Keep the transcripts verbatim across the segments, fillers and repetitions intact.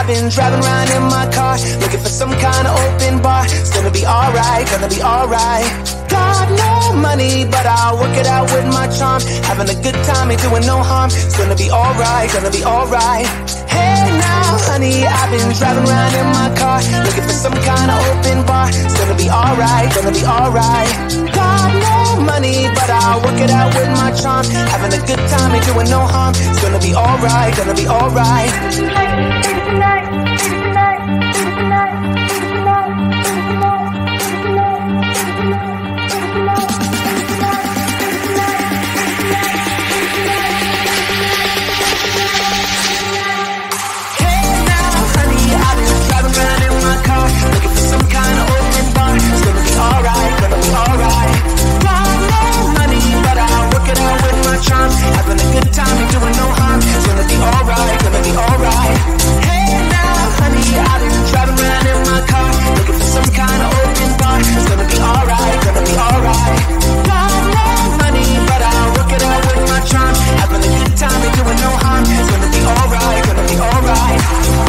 I've been driving around in my car, looking for some kind of open bar. It's gonna be alright, gonna be alright. Got no money, but I'll work it out with my charm. Having a good time, ain't doing no harm. It's gonna be alright, gonna be alright. Hey now, honey, I've been driving around in my car, looking for some kind of open bar. It's gonna be alright, gonna be alright. Got no money, but I'll work it out with my charm. Having a good time, ain't doing no harm. It's gonna be alright, gonna be alright. Looking for some kind of open bar. It's gonna be alright, gonna be alright. Got no money, but I'll work it out with my charm. Having a good time, ain't doing no harm. It's gonna be alright, gonna be alright. Hey now, honey, I've been driving around in my car, looking for some kind of open bar. It's gonna be alright, gonna be alright. Got no money, but I'll work it out with my charm. Having a good time, ain't doing no harm. It's gonna be alright, gonna be alright.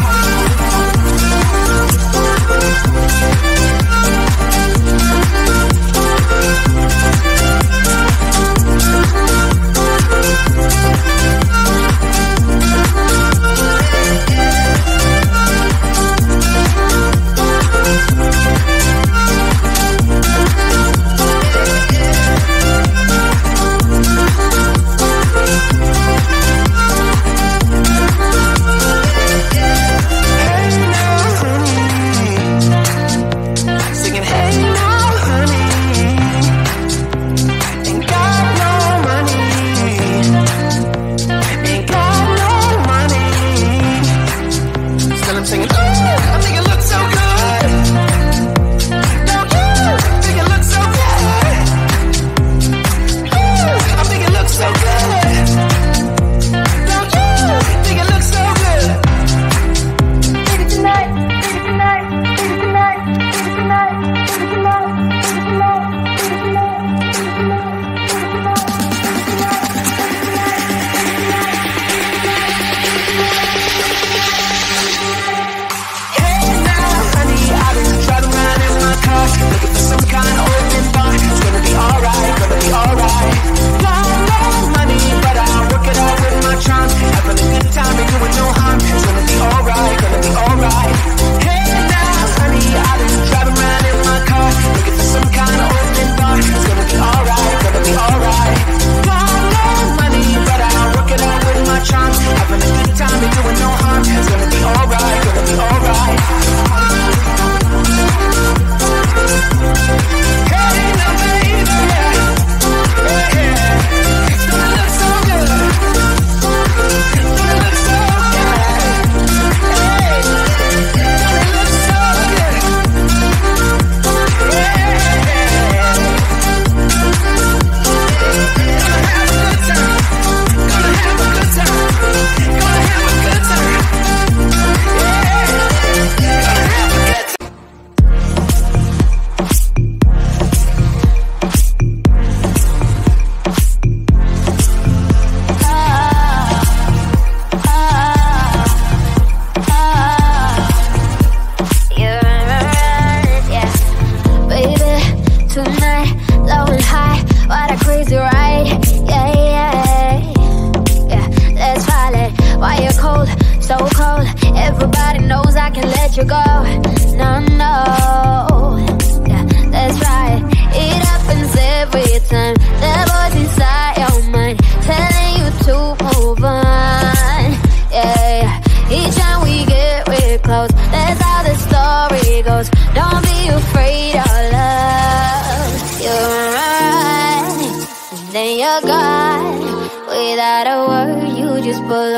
Without a word, you just pull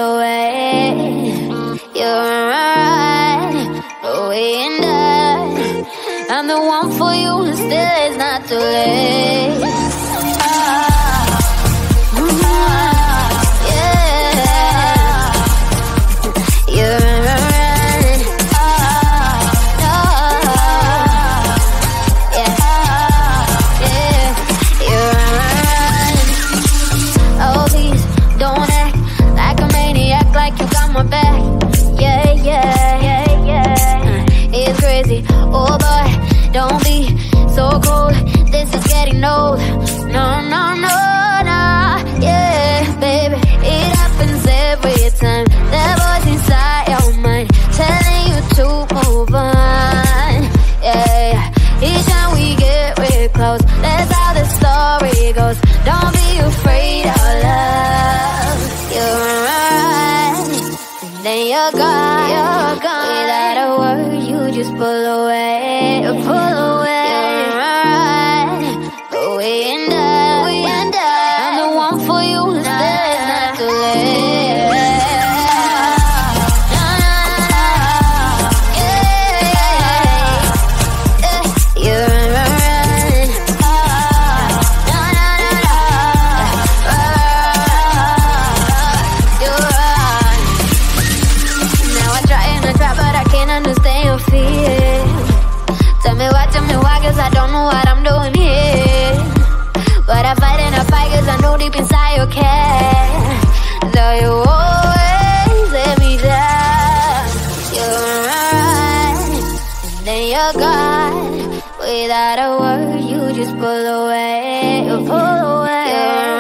away. You're right, but we ain't done. I'm the one for you, and still it's not too late. My back, yeah, yeah, yeah. Don't be afraid of love. You're right, and then you're gone. You're gone. Without a word, you just pull away, pull away. You're right, but we end up, we end up. I'm the one for you, instead it's not too late. I don't know what I'm doing here, but I fight and I fight cause I know deep inside you care. Though you always let me down, you're right, and then you're gone. Without a word, you just pull away, you pull away. You're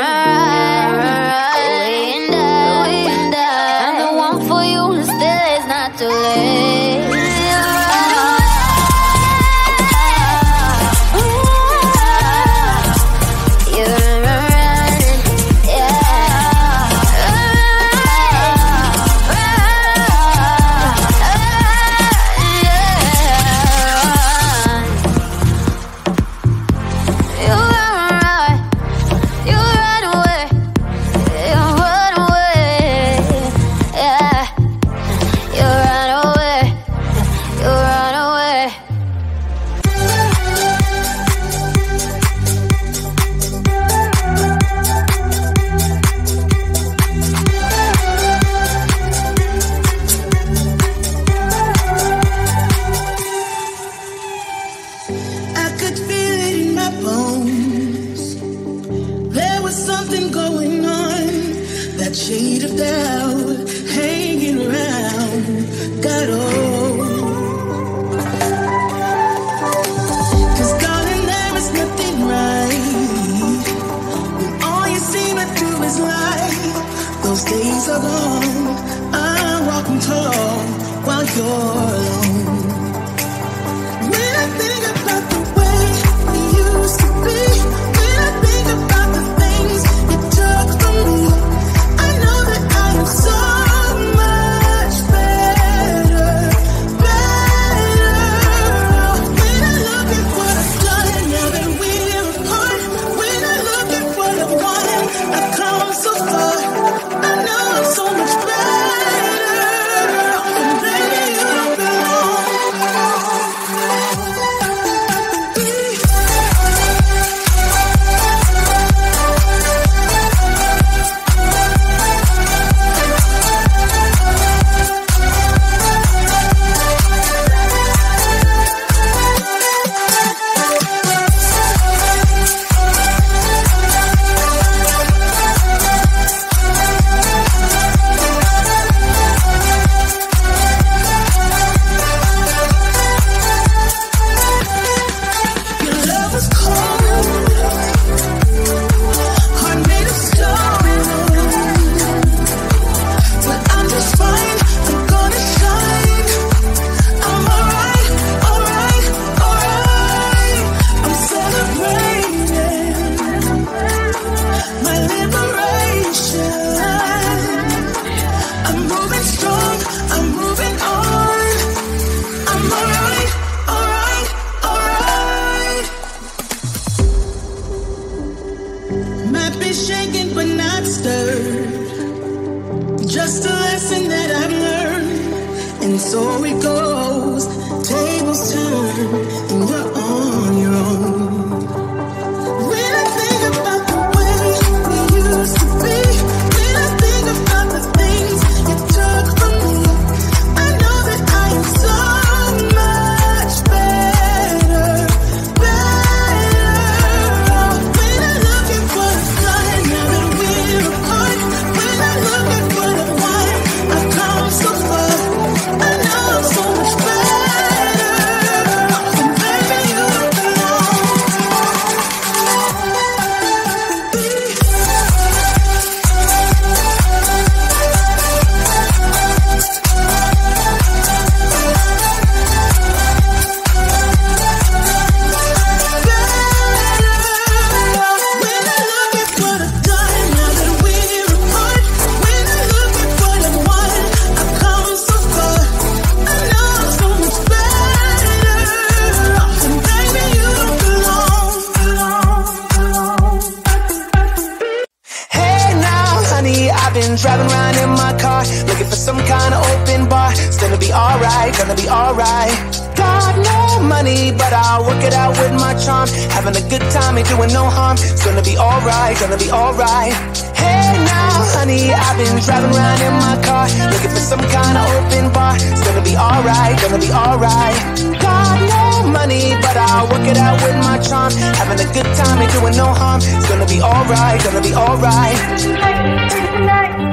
right, we end up, we end up. I'm the one for you, and still it's not too late. So much better. I've been driving around in my car, looking for some kind of open bar. It's gonna be alright, gonna be alright. Got no money, but I'll work it out with my charm. Having a good time, ain't doing no harm. It's gonna be alright, gonna be alright. Hey now, honey, I've been driving around in my car, looking for some kind of open bar. It's gonna be alright, gonna be alright. Got no money, but I'll work it out with my charm. Having a good time, ain't doing no harm. It's gonna be alright, gonna be alright.